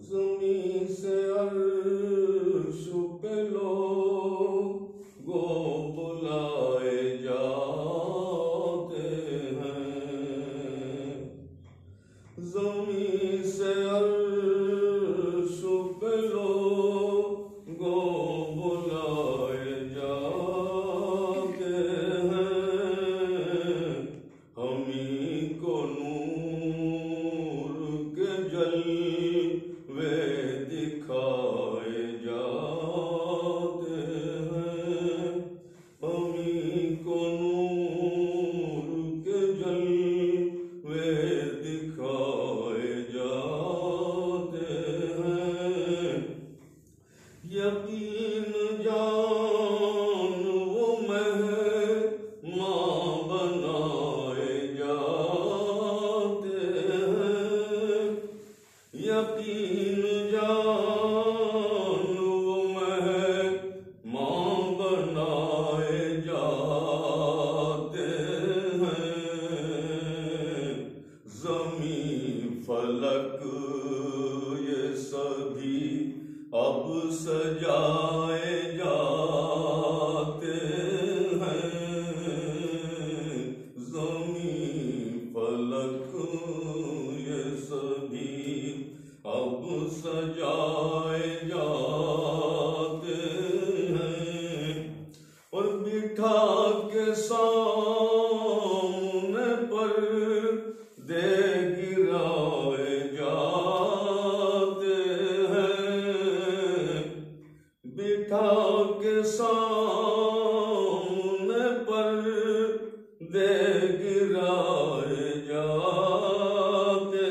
زمین سے عرش پہ لوگوں بلائے جاتے ہیں، زمین سے عرش پہ لوگوں بلائے جاتے ہیں، ہمیں کو نور کے جلوے دکھائے جاتے ہیں، ہمیں کو نور کے جلوے دکھائے جاتے ہیں، یقین جان وہ مہمان بنائے جاتے ہیں، یقین جان وہ مہمان بنائے جاتے ہیں، زمین فلک یہ سبھی اب سجائے جاتے ہیں، زمین فلک یہ سبھی اب سجائے جاتے ہیں، اور بٹھا کے سامنے پر دے گرائے جاتے ہیں، بٹھا کے سامنے پر دے گرائے جاتے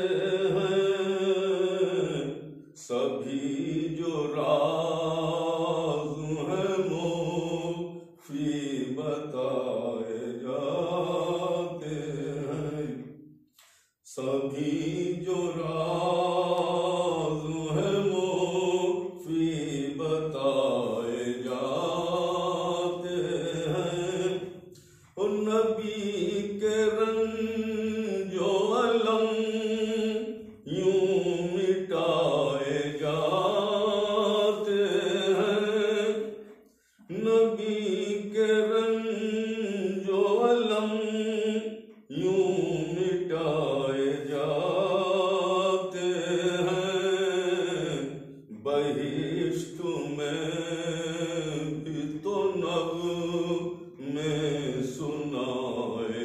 ہیں، سبھی جو راز ہیں مفتی بتائے جاتے ہیں، سبھی جو راز ہیں مفتی بتائے جاتے ہیں، اور نبی کے رنج و الم یوں مٹائے جاتے ہیں، نبی کے رنج و الم یوں مٹائے جاتے ہیں، بہشت میں بھی تو نغمے سنائے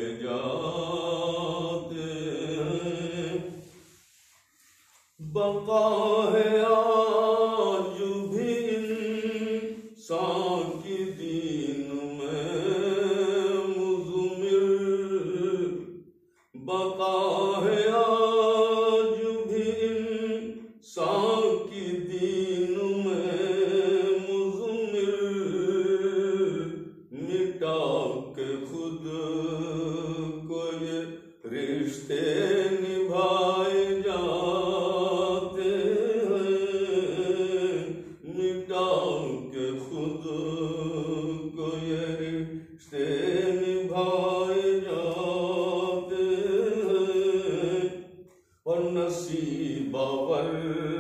جاتے ہیں، بقا ہے آج بھی انسان کی دین میں مضمر، بقا ہے آج بھی انسان کی دین میں مضمر، مٹا کے خود کو یہ رشتے نبھائے جاتے ہیں، مٹا کے خود کو یہ رشتے نبھائے جاتے ہیں، اور نصیب آور